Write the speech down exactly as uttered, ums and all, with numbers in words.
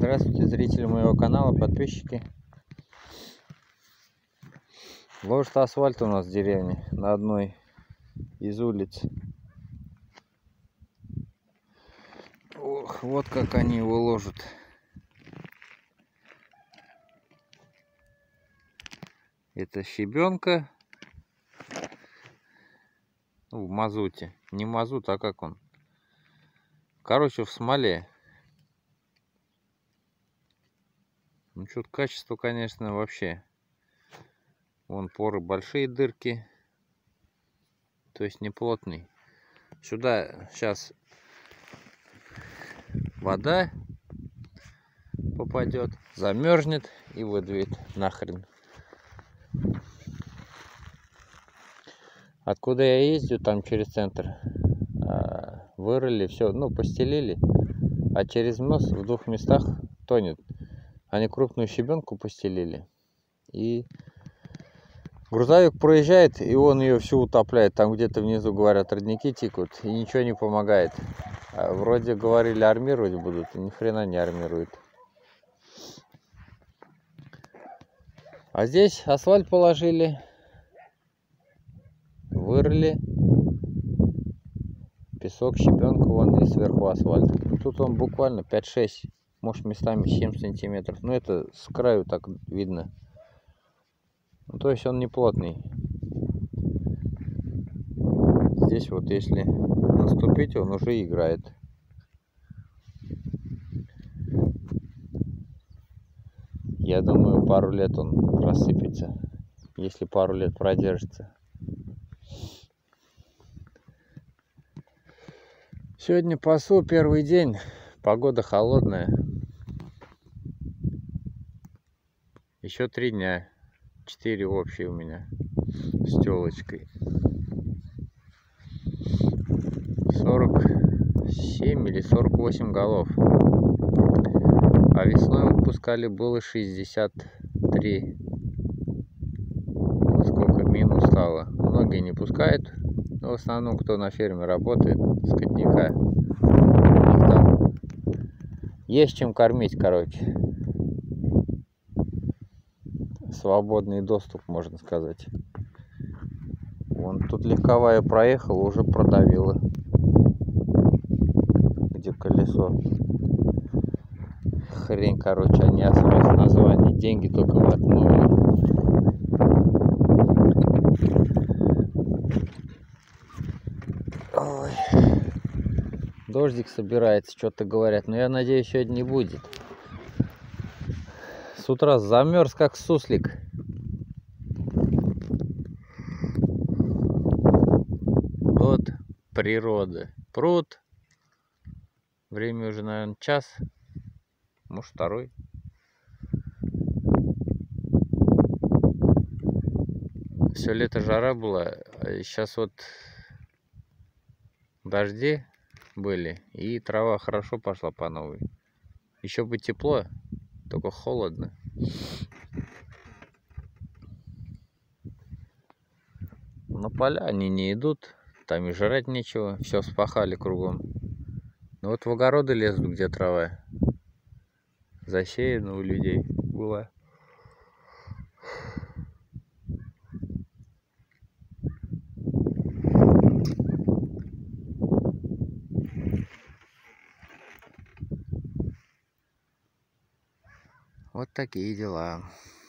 Здравствуйте, зрители моего канала, подписчики. Ложат асфальт у нас в деревне на одной из улиц. Ох, вот как они его ложат. Это щебенка. Ну, в мазуте. Не мазут, а как он? Короче, в смоле. Ну, что-то качество, конечно, вообще. Вон поры большие, дырки. То есть не плотный. Сюда сейчас вода попадет, замерзнет и выдавит нахрен. Откуда я ездил, там через центр, вырыли все, ну, постелили, а через мост в двух местах тонет. Они крупную щебенку постелили, и грузовик проезжает, и он ее всю утопляет. Там где-то внизу, говорят, родники текут, и ничего не помогает. Вроде говорили, армировать будут, и ни хрена не армируют. А здесь асфальт положили, вырыли, песок, щебенка, вон, и сверху асфальт. Тут он буквально пять-шесть, может, местами семь сантиметров. Но это с краю так видно. Ну, то есть он не плотный. Здесь вот если наступить, он уже играет. Я думаю, пару лет он рассыпется, если пару лет продержится. Сегодня пасу первый день, погода холодная. Еще три дня, четыре общие у меня с телочкой. сорок семь или сорок восемь голов. А весной выпускали было шестьдесят три. Сколько минус стало. Многие не пускают. Но в основном, кто на ферме работает, скотника. Там есть чем кормить, короче. Свободный доступ, можно сказать. Вон тут легковая проехала, уже продавила. Где колесо. Хрень, короче, они оставили название. Деньги только воткнули. Ой. Дождик собирается, что-то говорят. Но я надеюсь, сегодня не будет. С утра замерз, как суслик. Вот природа. Пруд. Время уже, наверное, час. Может, второй. Все лето жара была. Сейчас вот дожди были. И трава хорошо пошла по новой. Еще бы тепло. Только холодно. На поля они не идут. Там и жрать нечего. Все спахали кругом. Но вот в огороды лезут, где трава засеяна у людей была. Вот такие дела.